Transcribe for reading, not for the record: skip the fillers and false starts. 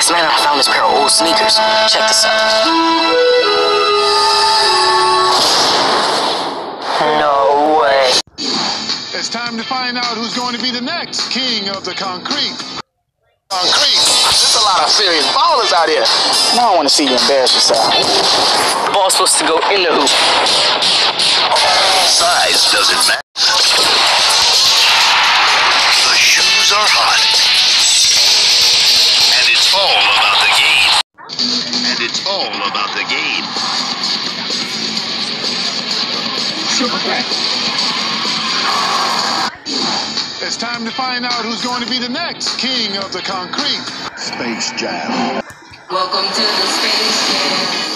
Yes, man, I found this pair of old sneakers. Check this out. No way. It's time to find out who's going to be the next king of the concrete. There's a lot of serious ballers out here. And I don't want to see you embarrass yourself. The ball's supposed to go in the hoop. Size doesn't matter. The shoes are hot. And it's all about the game. And it's all about the game. It's time to find out who's going to be the next king of the concrete. Space Jam. Welcome to the Space Jam.